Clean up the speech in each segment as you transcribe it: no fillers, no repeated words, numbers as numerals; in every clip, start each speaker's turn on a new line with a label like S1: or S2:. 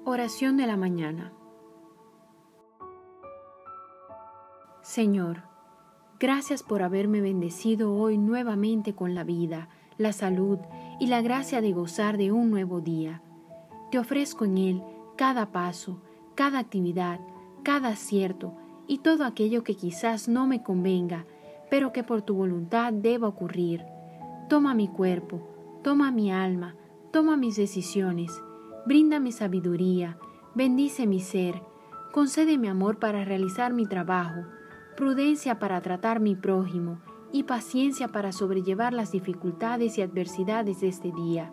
S1: Oración de la mañana. Señor, gracias por haberme bendecido hoy nuevamente con la vida, la salud y la gracia de gozar de un nuevo día. Te ofrezco en él cada paso, cada actividad, cada acierto y todo aquello que quizás no me convenga, pero que por tu voluntad deba ocurrir. Toma mi cuerpo, toma mi alma, toma mis decisiones, bríndame sabiduría, bendice mi ser, concédeme amor para realizar mi trabajo, prudencia para tratar mi prójimo y paciencia para sobrellevar las dificultades y adversidades de este día.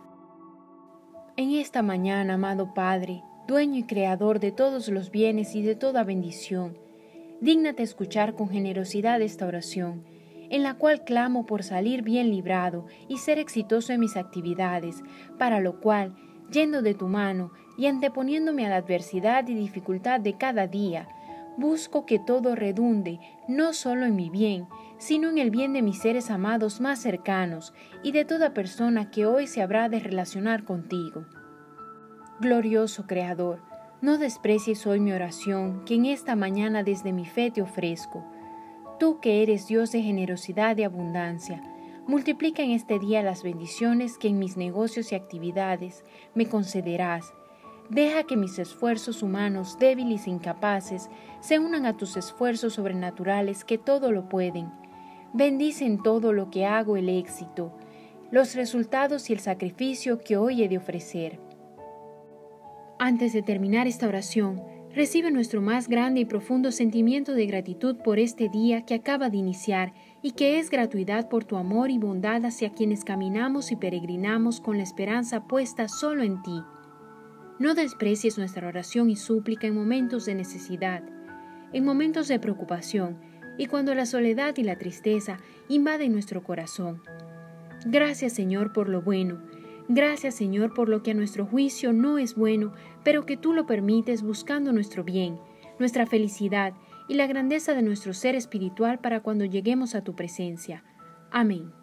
S1: En esta mañana, amado Padre, dueño y creador de todos los bienes y de toda bendición, dígnate escuchar con generosidad esta oración, en la cual clamo por salir bien librado y ser exitoso en mis actividades, para lo cual, yendo de tu mano y anteponiéndome a la adversidad y dificultad de cada día, busco que todo redunde no solo en mi bien, sino en el bien de mis seres amados más cercanos y de toda persona que hoy se habrá de relacionar contigo. Glorioso Creador, no desprecies hoy mi oración que en esta mañana desde mi fe te ofrezco. Tú que eres Dios de generosidad y abundancia, multiplica en este día las bendiciones que en mis negocios y actividades me concederás. Deja que mis esfuerzos humanos débiles e incapaces se unan a tus esfuerzos sobrenaturales que todo lo pueden. Bendice en todo lo que hago el éxito, los resultados y el sacrificio que hoy he de ofrecer. Antes de terminar esta oración, recibe nuestro más grande y profundo sentimiento de gratitud por este día que acaba de iniciar y que es gratuidad por tu amor y bondad hacia quienes caminamos y peregrinamos con la esperanza puesta solo en ti. No desprecies nuestra oración y súplica en momentos de necesidad, en momentos de preocupación y cuando la soledad y la tristeza invaden nuestro corazón. Gracias, Señor, por lo bueno. Gracias, Señor, por lo que a nuestro juicio no es bueno, pero que tú lo permites buscando nuestro bien, nuestra felicidad y la grandeza de nuestro ser espiritual para cuando lleguemos a tu presencia. Amén.